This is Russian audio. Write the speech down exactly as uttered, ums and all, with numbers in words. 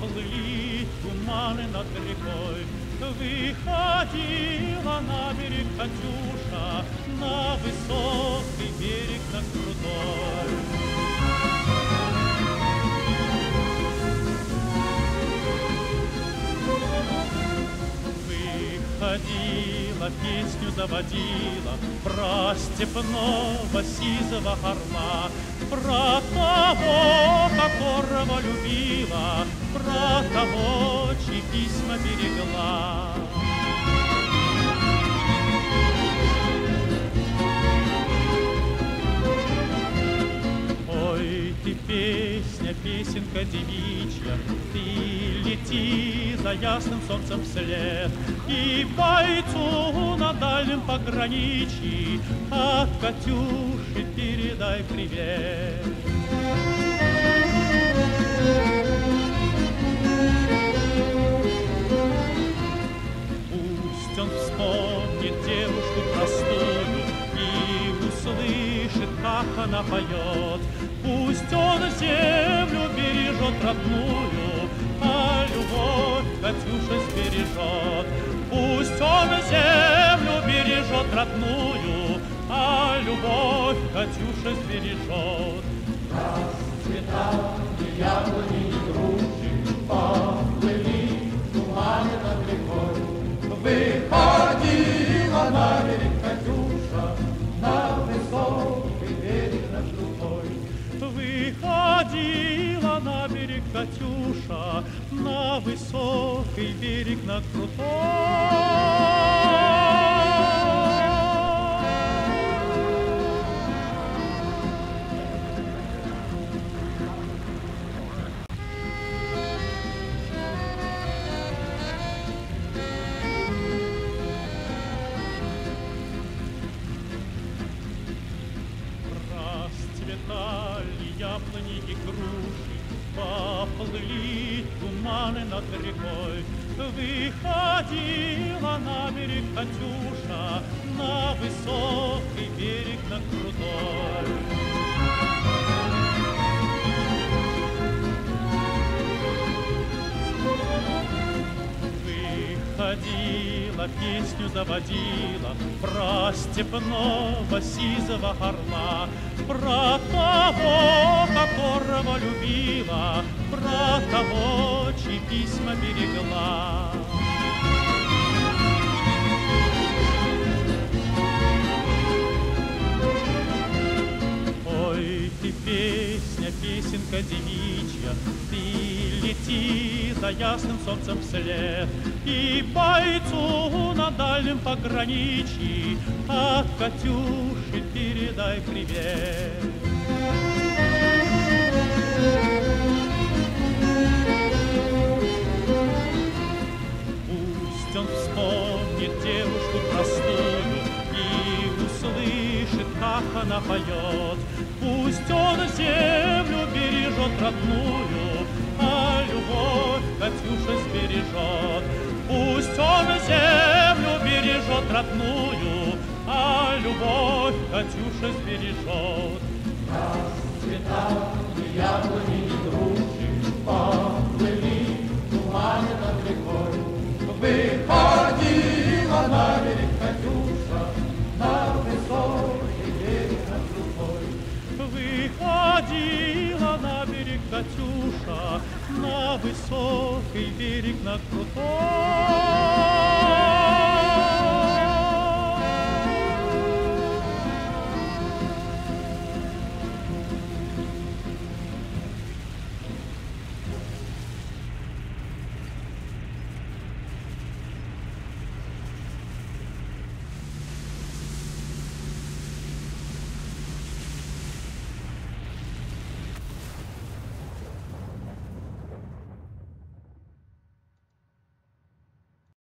поплыли туманы над рекой. Выходила на берег Катюша, на высокий берег, на крутой. Выходила, песню заводила про степного сизого орла, про того, которого любила, про того, чьи письма берегла. Ой, ты песня, песенка девичья, ты лети за ясным солнцем вслед, и бойцу на дальнем пограничье от Катюши передай привет. Пусть он вспомнит девушку простую и услышит, как она поет. Пусть он землю бережет родную, а любовь Катюша сбережет. Пусть он землю бережет родную, а любовь Катюша сбережет. Расцветали яблони и груши, поплыли туманы над рекой. Выходила на берег Катюша, на высокий берег над крутой. Выходила на берег Катюша, на высокий берег над крутой. Расцветали яблони и груши, поплыли туманы над рекой. Выходила на берег Катюша, на высокий берег, на крутой. Выходила, песню заводила про степного сизого орла, про того, которого любила, про того, чьи письма берегла. Ой, ты песня, песенка девичья, ты лети за ясным солнцем вслед, и бойцу на дальнем пограничье от Катюши передай привет. Пусть он вспомнит девушку простую и услышит, как она поет. Пусть он землю бережет родную, а любовь Катюша сбережет. Пусть он землю бережет родную, а любовь Катюша сбережет. Расцветали яблони и груши, поплыли туманы над рекой. Выходила на берег Катюша, на высокий берег над рукой. Выходила на берег Катюша, на высокий берег над крутой.